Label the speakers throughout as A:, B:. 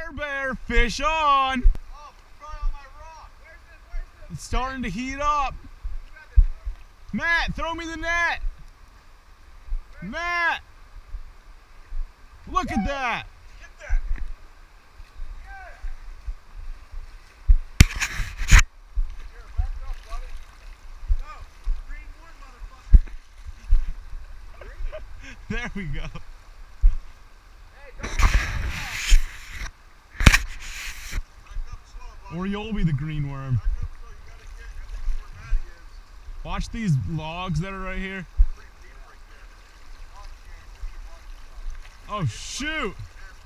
A: Bear, fish on.
B: Oh, right on my rock. Where's this?
A: It's starting to heat up. Matt, throw me the net. Matt, look at that.
B: Get that. Here, back up, buddy. No, green one, motherfucker.
A: There we go.
B: Hey, don't back up slow, buddy.
A: Or you'll be the green worm.
B: Back up slow. You gotta get, I think where Maddie is.
A: Watch these logs that are right here.
B: Pretty deep right there.
A: Oh shoot.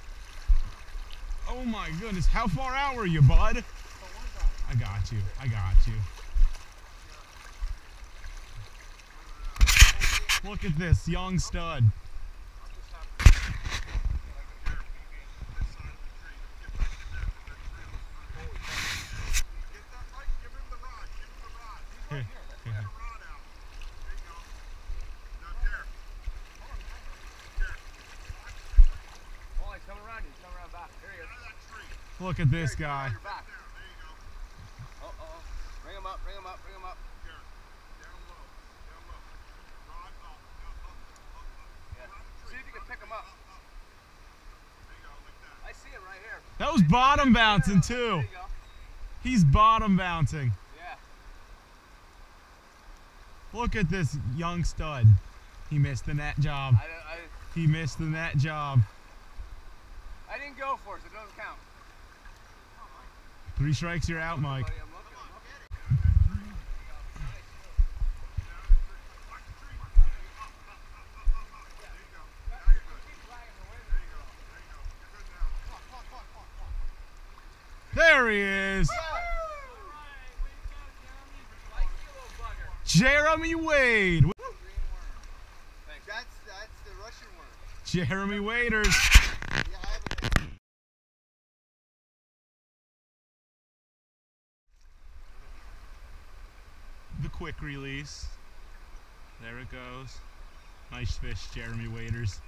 A: Oh my goodness. How far out were you, bud? I got you. I got you. Look at this young stud. Here, here. Look at this guy.
B: Bring him up, bring him up, bring him up. See if you can pick him up. I see him right here.
A: That was bottom bouncing too.
B: There you go.
A: He's bottom bouncing.
B: Yeah.
A: Look at this young stud. He missed the net job. He missed the net job.
B: I didn't go for it, so it doesn't count.
A: 3 strikes, you're out, Mike.
B: Buddy, I'm looking.
A: There he is. Jeremy Wade.
B: That's the Russian one.
A: Jeremy Waders.
B: Yeah, I have a
A: The quick release. There it goes. Nice fish, Jeremy Waders.